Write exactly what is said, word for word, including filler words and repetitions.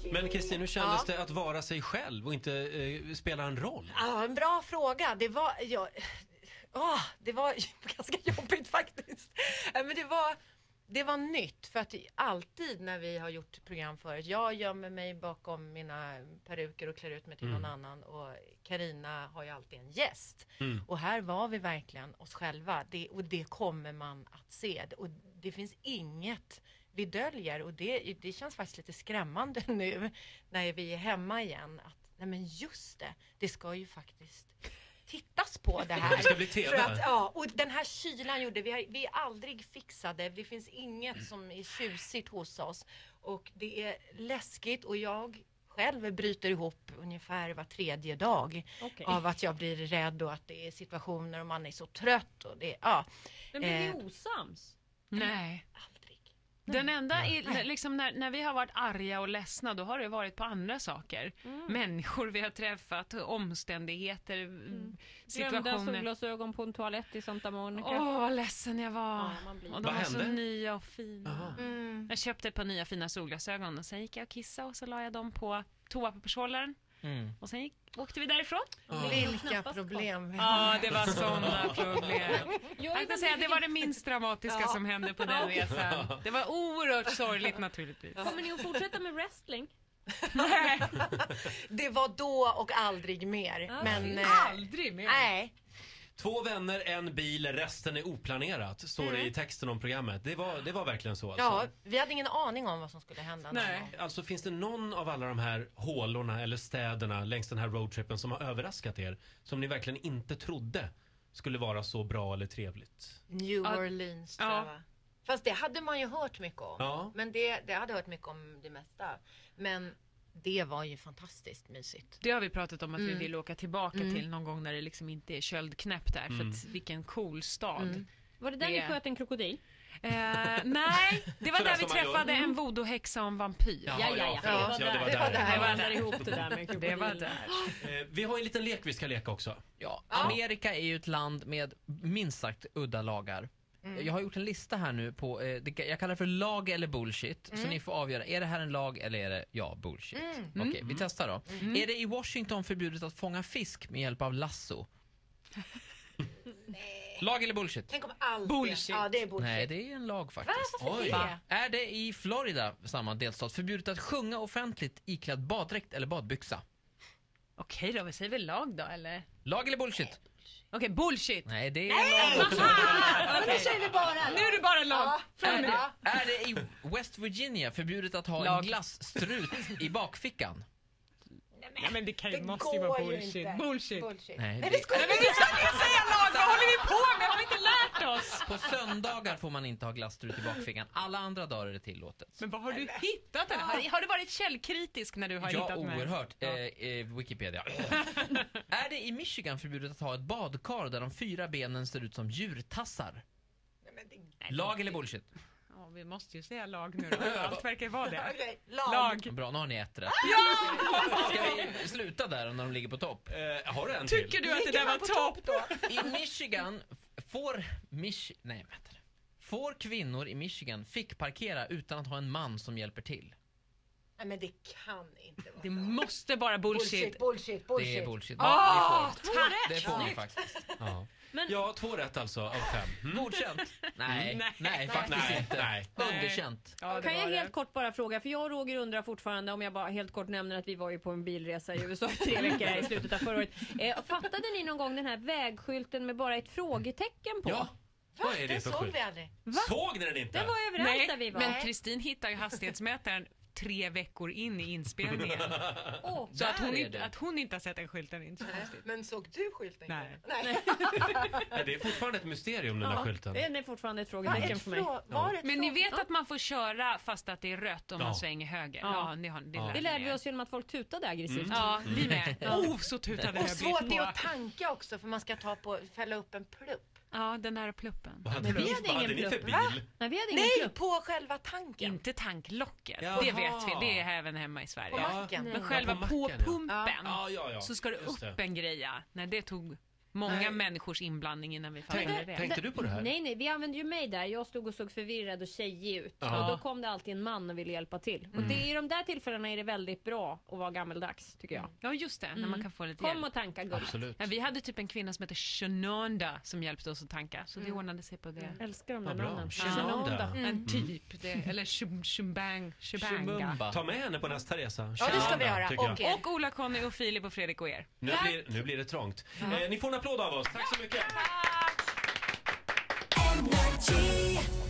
Men Kristin, hur kändes ja. det att vara sig själv och inte eh, spela en roll? Ja, en bra fråga. Det var... Ja, oh, det var ganska jobbigt faktiskt. Men det var... Det var nytt, för att alltid när vi har gjort program förut, jag gömmer mig bakom mina peruker och klär ut mig till mm. någon annan, och Carina har ju alltid en gäst. Mm. Och här var vi verkligen oss själva, det, och det kommer man att se. Och det finns inget vi döljer, och det, det känns faktiskt lite skrämmande nu när vi är hemma igen. Att, nej men just det, det ska ju faktiskt... tittas på det här. Det ska bli T V. För att, ja, och den här kylan gjorde vi, vi är aldrig fixade. Det finns inget som är tjusigt hos oss. Och det är läskigt, och jag själv bryter ihop ungefär var tredje dag okay. av att jag blir rädd, och att det är situationer och man är så trött. Och det, ja. Men blir eh, ni osams? Nej. Aldrig. Den enda, är, liksom när, när vi har varit arga och ledsna, då har det varit på andra saker. Mm. Människor vi har träffat, omständigheter, mm. situationer. Glömde solglasögon på en toalett i Santa Monica. Åh, vad ledsen jag var. Ja, och de var hände? så nya och fina. Mm. Jag köpte ett par nya fina solglasögon, och sen gick jag och kissade, och så la jag dem på toapappershållaren. Mm. Och sen gick, åkte vi därifrån. Oh. Vilka problem. Ja, det var sådana problem. Jag, jag kan säga att det var det minst dramatiska ja. som hände på den resan. Det var oerhört sorgligt naturligtvis. Kommer ni att fortsätta med wrestling? Nej. Det var då och aldrig mer. Ja. Men, aldrig mer? Nej. Två vänner, en bil, resten är oplanerat, står mm. det i texten om programmet. Det var, det var verkligen så alltså. Ja, vi hade ingen aning om vad som skulle hända. Nej. Alltså finns det någon av alla de här hålorna eller städerna längs den här roadtrippen som har överraskat er? Som ni verkligen inte trodde skulle vara så bra eller trevligt? New Orleans, ja. tror jag. Fast det hade man ju hört mycket om. Ja. Men det, det hade hört mycket om det mesta. Men... det var ju fantastiskt mysigt. Det har vi pratat om att mm. vi vill åka tillbaka mm. till någon gång när det liksom inte är köldknäppt där. Mm. För att vilken cool stad. Mm. Var det där det... ni sköt en krokodil? Uh, nej, det var där vi träffade en voodoo-häxa och en vampyr. Ja, ja, ja. ja. ja, ja det var där. Det var där. Det var där ihop det där med krokodil. Det var där. Uh, vi har en liten lek vi ska leka också. Ja, Amerika är ju ett land med minst sagt udda lagar. Mm. Jag har gjort en lista här nu på, eh, det, jag kallar det för lag eller bullshit. Mm. Så ni får avgöra, är det här en lag eller är det ja, bullshit? Mm. Okej, okay, vi testar då. Mm. Är det i Washington förbjudet att fånga fisk med hjälp av lasso? Nej. Lag eller bullshit? Tänk om allt bullshit. Ja, det är bullshit. Nej, det är en lag faktiskt. Oj. Va? Är det i Florida, samma delstat, förbjudet att sjunga offentligt iklädd baddräkt eller badbyxa? Okej okay, då, vi säger väl lag då, eller? Lag eller bullshit? Okej, okay, bullshit. Nej, det är Nej, lag också. Okay. Nu säger vi bara lag. Nu är det bara lag. Ja, är, det, är det i West Virginia förbjudet att ha lag. en glassstrut i bakfickan? Nej, men, men det, kan, det måste ju vara bullshit. Ju bullshit. bullshit. Nej, Nej, det ska Nej, men du ska inte säga lag. Vad håller vi på med? Har vi inte lärt oss? På söndagar får man inte ha glassstrut i bakfickan. Alla andra dagar är det tillåtet. Men vad har du hittat den? Har, har du varit källkritisk när du har ja, hittat mig? Oerhört. Ja, oerhört. Eh, eh, Wikipedia. Är det i Michigan förbjudet att ha ett badkar där de fyra benen ser ut som djurtassar? Nej, men det... Lag eller bullshit? Ja, vi måste ju säga lag nu då. Allt verkar vara det. Okay, lag. lag. Bra, nu har ni ett rätt. Ja! Ska vi sluta där när de ligger på topp? Eh, har du en Tycker till? du att det där var topp då? I Michigan får Mich- Nej, vänta. Får kvinnor i Michigan fick parkera utan att ha en man som hjälper till? Nej, men det kan inte vara. Det måste bara bullshit. Bullshit, bullshit, bullshit. Det är bullshit. Åh, oh, två rätt. Det får ni faktiskt. Ja. Men... ja, två rätt alltså av fem. Mm. Godkänt? Nej, nej, nej faktiskt nej, inte. Nej. Underkänt. Ja, kan jag helt det. kort bara fråga, för jag och Roger undrar fortfarande, om jag bara helt kort nämner att vi var ju på en bilresa i U S A tre veckor här i slutet av förra året. Eh, fattade ni någon gång den här vägskylten med bara ett frågetecken på? Ja. Vad är det för skylt? Såg ni den inte? Den var överallt nej, där vi var. Men Kristin hittar ju hastighetsmätaren tre veckor in i inspelningen. Oh, så att hon, inte, att hon inte har sett den skylten in. Men såg du skylten? Nej. Nej. Nej, det är fortfarande ett mysterium den ja, där skylten. Det är fortfarande ett frågetecken för mig. Frå- ja. Men ni vet att man får köra fast att det är rött om ja. man svänger höger. Ja. Ja, ni har, det, ja. det lärde vi oss genom att folk tutade aggressivt. Mm. Ja, vi med. Oh, så tutade och jag svårt det är att tanka också, för man ska ta på, fälla upp en plupp. Ja, den där pluppen. Vad hade, Men vi hade ingen ni för plupp, bil? va? Nej, vi hade ingen Nej, plupp. på själva tanken. Inte tanklocket. Jaha. Det vet vi, det är även hemma i Sverige. På macken. Men själva ja, på, på macken, pumpen ja. Ja, ja, ja. så ska det upp det. en greja. Nej, det tog många Nej. människors inblandning innan vi fattade Tänk, det. tänkte du på det här? Nej, nej, vi använde ju mig där. Jag stod och såg förvirrad och tjejig ut. Ja. Och då kom det alltid en man och ville hjälpa till. Och det, i de där tillfällena är det väldigt bra att vara gammeldags, tycker jag. Ja, just det, när man kan få lite Kom hjälp. och tanka guld. Absolut. Ja, vi hade typ en kvinna som heter Shenonda som hjälpte oss att tanka, så det ordnade sig på det. Älskar de där Vad bra. namnen. Shenonda. Mm. En typ, det, eller shum- shumbang, shubanga. Shumumba. Ta med henne på nästa resa. Ja, det ska vi Shenonda, göra. tycker jag. Och er. Och Ola, Conny och Filip och Fredrik och er. Nu blir, nu blir det trångt. Eh, ni får en applåd av oss. Tack så mycket. Energy.